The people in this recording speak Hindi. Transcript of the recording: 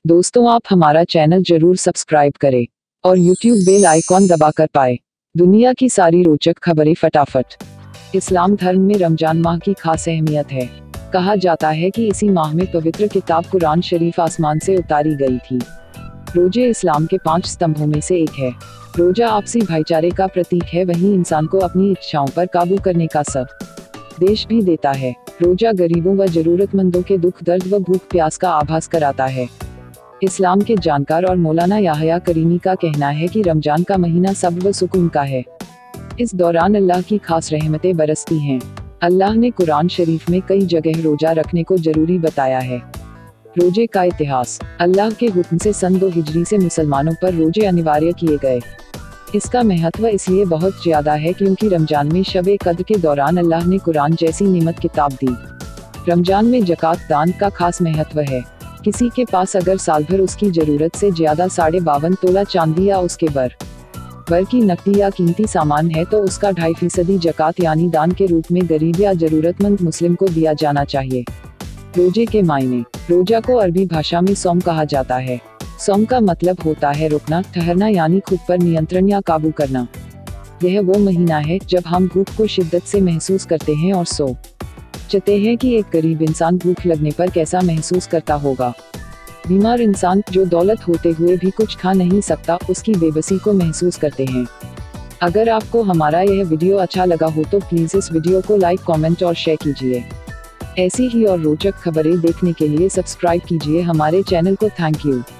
दोस्तों, आप हमारा चैनल जरूर सब्सक्राइब करें और YouTube बेल आइकॉन दबाकर पाए दुनिया की सारी रोचक खबरें फटाफट। इस्लाम धर्म में रमजान माह की खास अहमियत है। कहा जाता है कि इसी माह में पवित्र किताब कुरान शरीफ आसमान से उतारी गई थी। रोजे इस्लाम के 5 स्तंभों में से एक है। रोजा आपसी भाईचारे का प्रतीक है, वहीं इंसान को अपनी इच्छाओं पर काबू करने का संदेश भी देता है। रोजा गरीबों व जरूरतमंदों के दुख दर्द व भूख प्यास का आभास कराता है। इस्लाम के जानकार और मौलाना याहया करीमी का कहना है कि रमजान का महीना सब्र व सुकून का है। इस दौरान अल्लाह की खास रहमतें बरसती हैं। अल्लाह ने कुरान शरीफ में कई जगह रोजा रखने को जरूरी बताया है। रोजे का इतिहास। अल्लाह के हुक्म से सन 2 हिजरी से मुसलमानों पर रोजे अनिवार्य किए गए। इसका महत्व इसलिए बहुत ज्यादा है क्योंकि रमजान में शब-ए कद्र के दौरान अल्लाह ने कुरान जैसी नेमत किताब दी। रमजान में ज़कात दान का खास महत्व है। किसी के पास अगर साल भर उसकी जरूरत से ज्यादा 52.5 तोला चांदी या उसके भर की नकदी या कीमती सामान है तो उसका 2.5% ज़कात यानी दान के रूप में गरीब या जरूरतमंद मुस्लिम को दिया जाना चाहिए। रोजे के मायने। रोजा को अरबी भाषा में सौम कहा जाता है। सौम का मतलब होता है रुकना, ठहरना यानी खुद पर नियंत्रण या काबू करना। यह वो महीना है जब हम भूख को शिद्दत से महसूस करते हैं और सोचते हैं कि एक गरीब इंसान भूख लगने पर कैसा महसूस करता होगा। बीमार इंसान जो दौलत होते हुए भी कुछ खा नहीं सकता, उसकी बेबसी को महसूस करते हैं। अगर आपको हमारा यह वीडियो अच्छा लगा हो तो प्लीज इस वीडियो को लाइक, कमेंट और शेयर कीजिए। ऐसी ही और रोचक खबरें देखने के लिए सब्सक्राइब कीजिए हमारे चैनल को। Thank you.